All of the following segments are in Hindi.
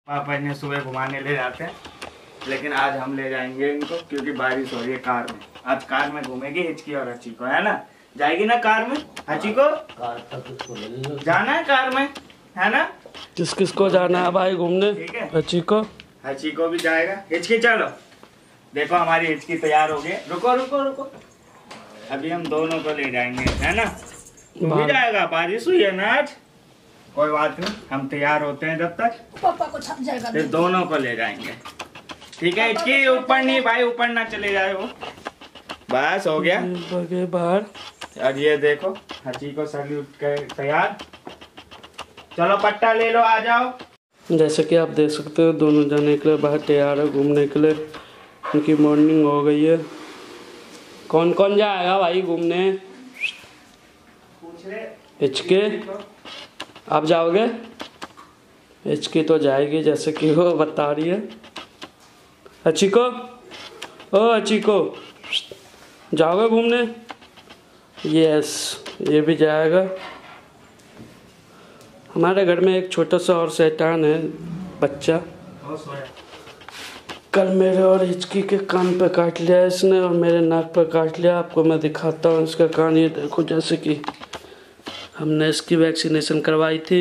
पापा इन्हें सुबह घुमाने ले जाते हैं, लेकिन आज हम ले जाएंगे इनको क्योंकि बारिश हो रही है। कार में आज कार में घूमेगी हिचकी और हची को, है ना? जाएगी ना कार में हची को? जाना है कार में, है ना? किस किस को जाना है भाई घूमने? ठीक है, हची को भी जाएगा। हिचकी चलो, देखो हमारी हिचकी तैयार हो गई। रुको रुको रुको, अभी हम दोनों को ले जाएंगे, है ना? तू भी जाएगा, बारिश हुई है ना आज। कोई बात नहीं, हम तैयार होते हैं जब तक पापा को छप जाएगा, फिर दोनों को ले जाएंगे। ठीक है हिचकी, ऊपर नहीं भाई, ऊपर ना चले जाए वो। बस हो गया बाहर। और ये देखो हची को सैल्यूट कर तैयार। चलो पट्टा ले लो, आ जाओ। जैसे कि आप देख सकते हो दोनों जाने के लिए बाहर तैयार है घूमने के लिए। उनकी मॉर्निंग हो गई है। कौन कौन जाएगा भाई घूमने? पूछ ले हिचकी, आप जाओगे? हिचकी तो जाएगी जैसे कि वो बता रही है। हची को, ओ हची को, जाओगे घूमने? यस, ये भी जाएगा। हमारे घर में एक छोटा सा और शैतान है बच्चा। कल मेरे और हिचकी के कान पे काट लिया इसने और मेरे नाक पे काट लिया। आपको मैं दिखाता हूँ इसका कान। ये देखो, जैसे कि हमने इसकी वैक्सीनेशन करवाई थी।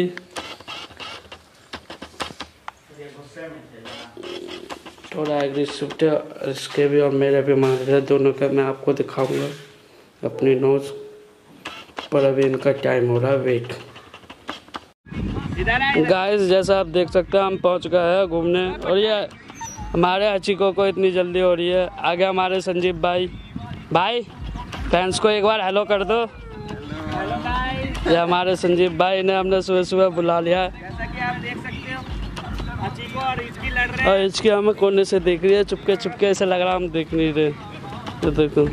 थोड़ा एग्रेसिव थे इसके भी और मेरे भी मार रहे दोनों का। मैं आपको दिखाऊंगा अपनी नोज पर। अभी इनका टाइम हो रहा है वेट। गाइस जैसा आप देख सकते हैं हम पहुंच गए हैं घूमने। और ये हमारे हचीको को इतनी जल्दी हो रही है। आगे हमारे संजीव भाई। भाई फैंस को एक बार हेलो कर दो। ये हमारे संजीव भाई ने हमने सुबह सुबह बुला लिया। जैसा कि आप देख सकते हो हची को और हिचकी लड़ रहे हैं। और हिचकी हमें कोने से देख रही है, चुपके चुपके। ऐसा लग रहा हम देख नहीं रहे। तो देखो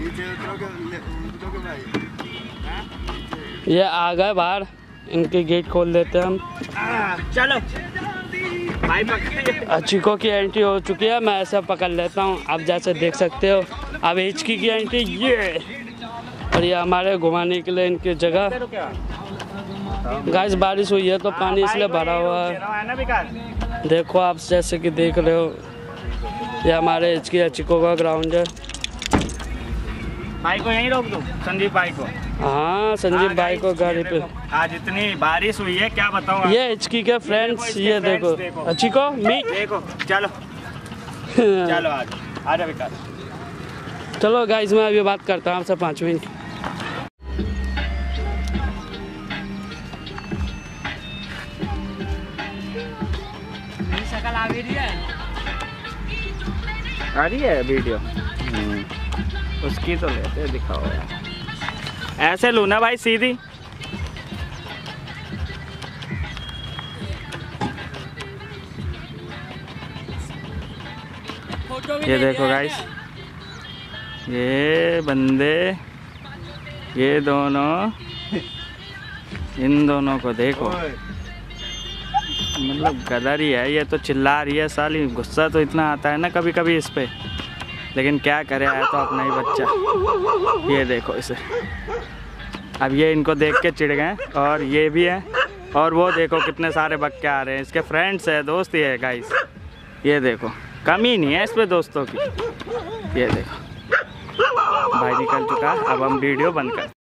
ये आ गए बाहर। इनके गेट खोल देते हैं हम। चलो भाई हचीको की एंट्री हो चुकी है। मैं ऐसा पकड़ लेता हूँ, आप जैसे देख सकते हो। अब हिचकी की एंट्री ये। और ये हमारे घुमाने के लिए इनकी जगह। गाइस बारिश हुई है तो पानी इसलिए भरा हुआ है। देखो आप जैसे कि देख रहे हो, ये हमारे हिचकी हचीको का ग्राउंड है। भाई को यहीं रोक दो, संदीप भाई को। हाँ संजीव भाई को गाड़ी पे। आज इतनी बारिश हुई है क्या बताऊँ। ये हिचकी के फ्रेंड्स, ये देखो हचीको मी। देखो चलो चलो आ जा विकास। चलो गाइस मैं अभी बात करता हूँ आपसे 5 मिनट। शक्ल आ रही है, आ रही है वीडियो। उसकी तो लेते दिखाओ यार। ऐसे लो ना भाई सीधी। ये देखो गाइस, ये बंदे, ये दोनों, इन दोनों को देखो। मतलब गदर ही है ये तो। चिल्ला रही है साली। गुस्सा तो इतना आता है ना कभी कभी इस पे, लेकिन क्या करे, है तो अपना ही बच्चा। ये देखो इसे। अब ये इनको देख के चिढ़ गए। और ये भी है। और वो देखो कितने सारे बच्चे आ रहे हैं। इसके फ्रेंड्स है, दोस्त ही है गाइस। ये देखो कमी नहीं है इस पे दोस्तों की। ये देखो भाई निकल चुका। अब हम वीडियो बंद कर।